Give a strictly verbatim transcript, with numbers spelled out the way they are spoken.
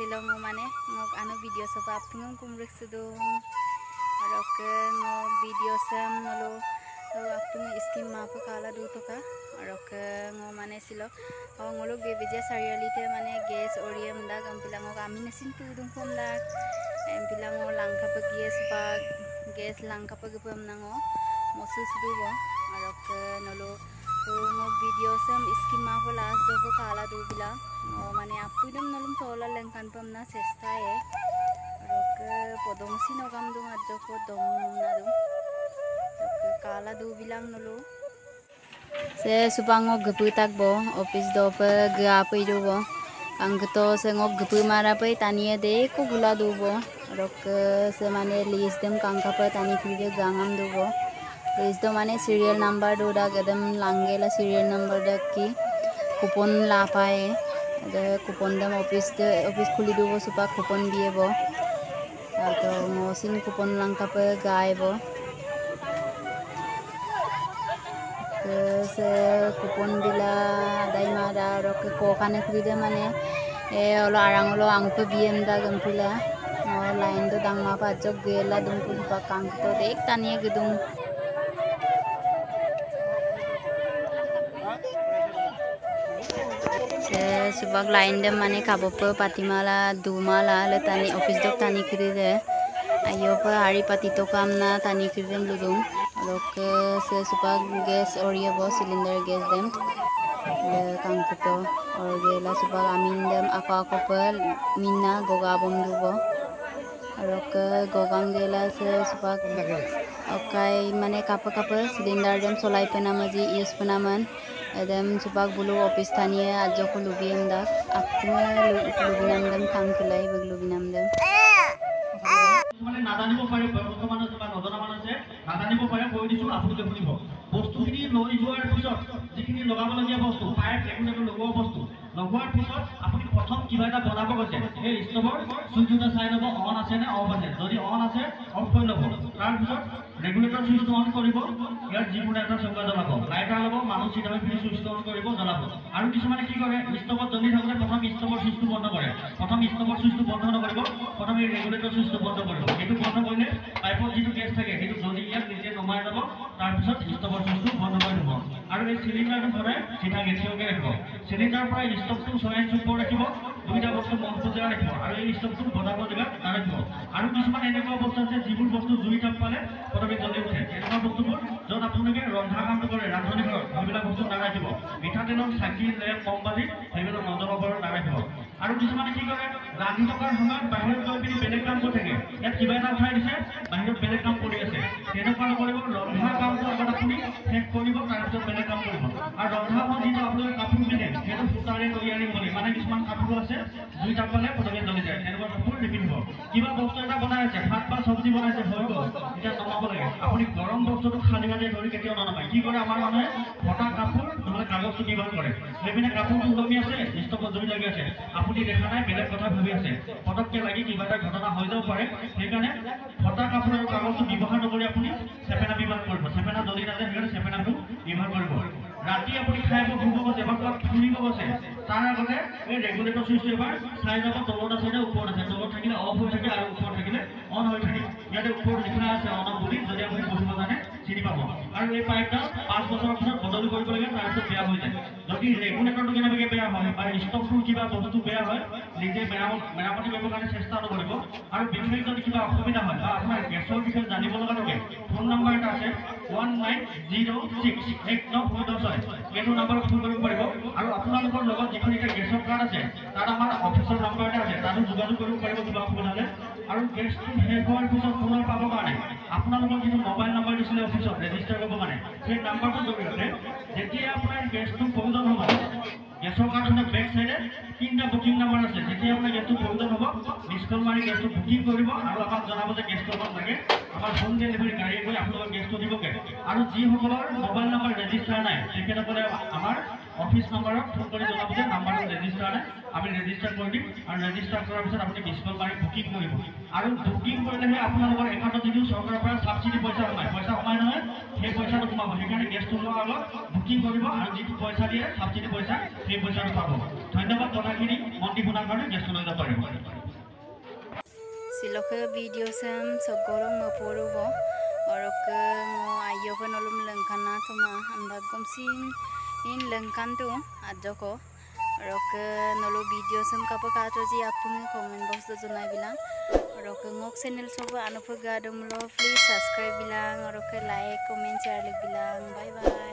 silo ngo mane ngok anu video sapa apung kumrek sudung arok ngo video sam ngolo apung skim map kala du toka arok ngo mane silo ngolo ge beja sarialite mane gas orium da gampilang ngo amin sin tu dung pom da empilang ngo langka pagie sapa gas langka pagipam nango mosu sudubo arok nolo ngo video sam skim map last do kala du bila ngo mane apudam nolum tola lengkan pamna sesta e arok podong sinogam dung adjo ko dom na du kala du bilang nolo se supango gepu tak bo office do pe ga pe do bo angto se ngok gepu mara pe tanie de ko gula du bo arok se mane list dem kangka pe tani kide gangam du bo list do mane serial number do da gadam langela serial number da ki coupon la pae ada coupon dam office de office khuli do bo supa coupon diye bo to mosin coupon langka pe gae bo se coupon bila dai mara rok ko kane khide mane e olo arang olo angko bm da gampila line do dang ma pa jog gela dum pu pa kang to dek tanie gedung se subak line dem mane kabop patimala dumala le tani office dok tani khide ayo pa ari pati to kamna tani khidem ludum rok se supak gas oria bo cylinder gas dem kangkuto or gela supak amin dem apa kopel minna goga bom dubo rok gogam gela se supak okai mane kapa kapa cylinder dem solai pena maji use penaman edem supak bulu office tanie ajo ko lubiem dak akme lubinam dem kangkelai beglubinam dem মানে নাজানিব পাৰে বৰ্তমানৰ যিমান নজনা মান আছে নাজানিব পাৰে কৈ দিছো আপোনালোকে শুনিব বস্তুখিনি লৈ যোৱাৰ পিছত যিখিনি লগাবলগীয়া বস্তু পাইপ ৰেগুলেটৰ লগোৱা বস্তু লগোৱাৰ পিছত আপুনি প্ৰথম কিবা এটা বনাব গৈছে এই ষ্টভৰ সুইচটা চাই ল'ব অন আছে নে অফ আছে যদি অন আছে অফ কৰি ল'ব তাৰপিছত ৰেগুলেটৰ সুইচটো অন কৰিব ইয়াৰ যিকোনো এটা চৌকা জ্বলাব লাইটাৰ ল'ব মানুহ চিধাই ফিৰি সুইচটো অন কৰিব জ্বলাব আৰু কিছুমানে কি কৰে ষ্টভত জ্বলি থাকোঁতে প্ৰথম ষ্টভৰ সুইচটো বন্ধ কৰে প্ৰথম ষ্টভৰ সুইচটো বন্ধ নকৰিব প্ৰথম এই ৰেগুলেটৰ সুইচটো বন্ধ কৰিব এইটো বন্ধ কৰিলে পাইপৰ যিটো গেছ থাকে সেইটো জ্বলি ইয়াত নিজে নমাই যাব তাৰপিছত ষ্টভৰ সুইচটো বন্ধ কৰি দিব আৰু এই চিলিণ্ডাৰটো ভৰাই চিধা গেছিয়কে ৰাখিব চিলিণ্ডাৰৰ পৰা ষ্টভটো ছয় ইঞ্চি ওপৰত ৰাখিব দুইটা বস্তু মজবুত ৰাখিব আৰু এই ষ্টভটো বনাব জেগাত ৰাখিব আৰু কিছুমান এনেকুৱা বস্তু আছে যিবোৰ বস্তু জুই তাপ পালে প্ৰথমে জ্বলি উঠে এনেকুৱা বস্তুবোৰ য'ত আপোনালোকে ৰন্ধা কামটো কৰে ৰান্ধনি ঘৰত সেইবিলাক বস্তু নাৰাখিব মিঠাতেলৰ চাকি লেম্প মমবাতি সেইবিলাক নজৰ ওপৰত নাৰাখিব আৰু কিছুমানে কি কৰে ৰান্ধি থকাৰ সময়ত বাহিৰত গৈ পিনি বেলেগ কাম কৰি থাকে ইয়াত কিবা এটা উঠাই দিছে বাহিৰত বেলেগ কাম কৰি আছে তেনেকুৱা নকৰিব ৰন্ধা কামটো আগত আপুনি শেষ কৰিব তাৰপিছত বেলেগ কাম কৰিব আৰু ৰন্ধা কাম যিটো আপোনালোকে কাপোৰ পিন্ধে সেইটো সূতাৰে তৈয়াৰী কৰি মানে কিছুমান কাপোৰ আছে জুই তাপ পালে প্ৰথমে জ্বলি যায় তেনেকুৱা কাপোৰ নিপিন্ধিব কিবা বস্তু এটা বনাই আছে ভাত বা চব্জি বনাইছে হৈ গ'ল এতিয়া নমাব লাগে আপুনি গৰম বস্তুটো খালি খালি ধৰি কেতিয়াও ননমায় কি কৰে আমাৰ মানুহে ফটা কাপোৰ নহ'লে কাগজটো ব্যৱহাৰ কৰে সেইপিনে কাপোৰটো ওলমি আছে ষ্টভত জুই লাগি আছে আপুনি দেখা নাই বেলেগ কথা ভাবি আছে পটককৈ লাগি কিবা এটা ঘটনা হৈ যাব পাৰে সেইকাৰণে ফটা কাপোৰ আৰু কাগজটো ব্যৱহাৰ নকৰি আপুনি চেপেনা ব্যৱহাৰ কৰিব চেপেনা জ্বলি নাযায় সেইকাৰণে চেপেনাটো ব্যৱহাৰ কৰিব ৰাতি আপুনি খাই শুব গৈছে বা ক'ৰবাত ফুৰিব গৈছে তাৰ আগতে এই ৰেগুলেটৰ চুইচটো এবাৰ চাই যাব তলত আছে নে ওপৰত আছে তলত থাকিলে অফ হৈ থাকে আৰু ওপৰত থাকিলে অন হৈ থাকে ইয়াতে ওপৰত লিখা আছে অন বুলি যদি আপুনি পঢ়িব জানে চিনি পাব আৰু এই পাইপডাল পাঁচ বছৰৰ পিছত বদলি কৰিব লাগে তাৰপিছত বেয়া হৈ যায় যদি ৰেগুলেটৰটো কেনেবাকৈ বেয়া হয় বা ষ্টভটোৰ কিবা বস্তু বেয়া হয় নিজে মেৰামত মেৰামতি কৰিবৰ কাৰণে চেষ্টা নকৰিব আৰু বিশেষ যদি কিবা অসুবিধা হয় বা আপোনাৰ গেছৰ বিষয়ে জানিব লগা থাকে ফোন নম্বৰ এটা আছে ওৱান নাইন জিৰ' ছিক্স এক ন ফ'ৰ দহ ছয় এইটো নম্বৰত ফোন কৰিব পাৰিব আৰু আপোনালোকৰ লগত যিখন এতিয়া গেছৰ কাৰ্ড আছে তাত আমাৰ অফিচৰ নম্বৰ এটা আছে তাতো যোগাযোগ কৰিব পাৰিব কিবা অসুবিধা হ'লে আৰু গেছটো শেষ হোৱাৰ পিছত পুনৰ পাবৰ কাৰণে আপোনালোকৰ যিটো মোবাইল নম্বৰ দিছিলে অফিচত ৰেজিষ্টাৰ কৰিবৰ কাৰণে সেই নম্বৰটোৰ জৰিয়তে যেতিয়া আপোনাৰ গেছটো প্ৰয়োজন হ'ব গেছৰ কাৰ্ডখনৰ বেক চাইডে তিনিটা বুকিং নম্বৰ আছে যেতিয়া আপোনাৰ গেছটো প্ৰয়োজন হ'ব মিছ কল মাৰি গেছটো বুকিং কৰিব আৰু আমাক জনাব যে গেছটো আমাক লাগে আমাৰ হোম ডেলিভাৰী গাড়ীয়ে গৈ আপোনালোকৰ গেছটো দিবগৈ আৰু যিসকলৰ মোবাইল নম্বৰ ৰেজিষ্টাৰ নাই তেখেতসকলে আমাৰ অফিস নম্বৰত ফোন কৰি জনাব যে নাম্বাৰটো ৰেজিষ্টাৰ নাই আমি ৰেজিষ্টাৰ কৰি দিম আৰু ৰেজিষ্টাৰ কৰাৰ পিছত আপুনি মিছ কল মাৰি বুকিং কৰিব আৰু বুকিং কৰিলেহে আপোনালোকৰ একাউণ্টত যিটো চৰকাৰৰ পৰা সাবসিডি পইচা সোমায় পইচা সোমায় নহয় সেই পইচাটো সোমাব সেইকাৰণে গেছটো লোৱাৰ আগত বুকিং কৰিব আৰু যিটো পইচা দিয়ে সাবসিডি পইচা সেই পইচাটো পাব ধন্যবাদ কথাখিনি মন্ত্ৰী শুনাৰ কাৰণে গেছটো লৈ যাব পাৰিব Silokhe video sem sogorong maporubo orok ngo ayo penolum lengkana tuma anda gomsin in lengkan tu adjoko orok nolo video sem kapo kato ji apung comment box do jonai bilang orok ngok channel sobo anopo gadom lo please subscribe bilang orok like comment share bilang bye bye